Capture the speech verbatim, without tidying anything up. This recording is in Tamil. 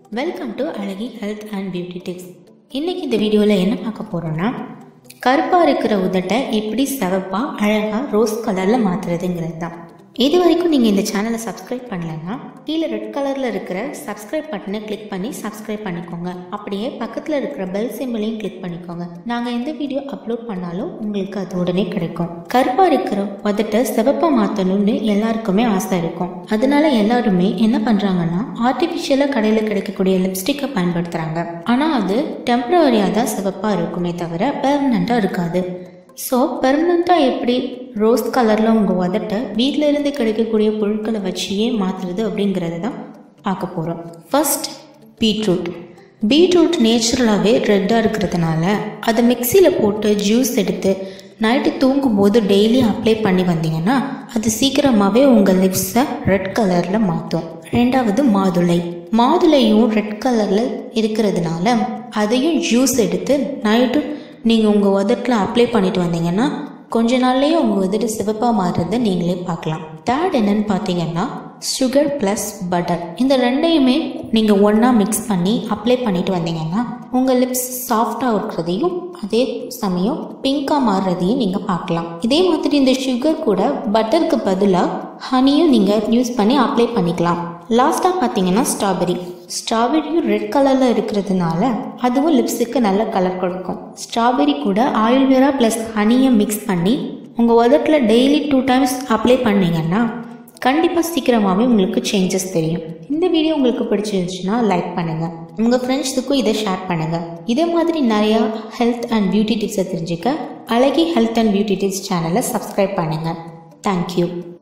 வெல்கம் டு அழகி ஹெல்த் அண்ட் பியூட்டி டிப்ஸ். இன்றைக்கி இந்த வீடியோவில் என்ன பார்க்க போகிறோன்னா, கருப்பாக இருக்கிற உதட்டை எப்படி சிவப்பாக அழகாக ரோஸ் கலரில் மாற்றுறதுங்கிறது தான். இது வரைக்கும் நீங்கள் இந்த சேனலை சப்ஸ்கிரைப் பண்ணலைன்னா கீழே ரெட் கலரில் இருக்கிற சப்ஸ்கிரைப் பட்டனை கிளிக் பண்ணி சப்ஸ்கிரைப் பண்ணிக்கோங்க. அப்படியே பக்கத்தில் இருக்கிற பெல் சிம்பிளையும் கிளிக் பண்ணிக்கோங்க. நாங்கள் எந்த வீடியோ அப்லோட் பண்ணாலும் உங்களுக்கு அது உடனே கிடைக்கும். கருப்பாக இருக்கிற உதட்டை சிவப்பாக மாற்றணும்னு எல்லாருக்குமே ஆசை இருக்கும். அதனால எல்லாருமே என்ன பண்ணுறாங்கன்னா, ஆர்டிஃபிஷியலாக கடையில் கிடைக்கக்கூடிய லிப்ஸ்டிக்கை பயன்படுத்துகிறாங்க. ஆனால் அது டெம்பரவரியாக தான் சிவப்பாக இருக்குமே தவிர பெர்மனண்ட்டாக இருக்காது. ஸோ பெர்மனண்ட்டாக எப்படி ரோஸ் கலரில் உங்கள் உதட்டை வீட்டில் இருந்து கிடைக்கக்கூடிய பொருட்களை வச்சியே மாற்றுறது அப்படிங்கிறது தான் பார்க்க போகிறோம். First, beetroot. பீட்ரூட் நேச்சுரலாகவே ரெட்டாக இருக்கிறதுனால அதை மிக்சியில் போட்டு ஜூஸ் எடுத்து நைட்டு தூங்கும்போது டெய்லி அப்ளை பண்ணி வந்தீங்கன்னா அது சீக்கிரமாகவே உங்கள் லிப்ஸை ரெட் கலரில் மாற்றும். ரெண்டாவது, மாதுளை. மாதுளையும் ரெட் கலரில் இருக்கிறதுனால அதையும் ஜூஸ் எடுத்து நைட்டு நீங்கள் உங்கள் உதட்டில் அப்ளை பண்ணிட்டு வந்தீங்கன்னா கொஞ்ச நாள்லேயே உங்கள் உதட்டு சிவப்பாக மாறுறதை நீங்களே பார்க்கலாம். தேர்ட் என்னன்னு பார்த்தீங்கன்னா, சுகர் ப்ளஸ் பட்டர். இந்த ரெண்டையுமே நீங்கள் ஒன்றா மிக்ஸ் பண்ணி அப்ளை பண்ணிட்டு வந்தீங்கன்னா உங்கள் லிப்ஸ் சாஃப்டாக இருக்கிறதையும் அதே சமயம் பிங்காக மாறுறதையும் நீங்கள் பார்க்கலாம். இதே மாதிரி இந்த சுகர் கூட பட்டருக்கு பதிலாக ஹனியும் நீங்கள் யூஸ் பண்ணி அப்ளை பண்ணிக்கலாம். லாஸ்ட்டாக பார்த்தீங்கன்னா, ஸ்ட்ராபெரி. ஸ்ட்ராபெரியும் ரெட் கலரில் இருக்கிறதுனால அதுவும் லிப்ஸுக்கு நல்ல கலர் கொடுக்கும். ஸ்ட்ராபெரி கூட ஆயுர்வேரா ப்ளஸ் ஹனியை மிக்ஸ் பண்ணி உங்கள் உதட்டில் டெய்லி டூ டைம்ஸ் அப்ளை பண்ணிங்கன்னா கண்டிப்பாக சீக்கிரமாகவே உங்களுக்கு சேஞ்சஸ் தெரியும். இந்த வீடியோ உங்களுக்கு பிடிச்சிருந்துச்சுன்னா லைக் பண்ணுங்கள், உங்கள் ஃப்ரெண்ட்ஸுக்கும் இதை ஷேர் பண்ணுங்கள். இதே மாதிரி நிறையா ஹெல்த் அண்ட் பியூட்டி டிப்ஸை தெரிஞ்சுக்க அழகி ஹெல்த் அண்ட் பியூட்டி டிப்ஸ் சேனலை சப்ஸ்கிரைப் பண்ணுங்கள். தேங்க்யூ.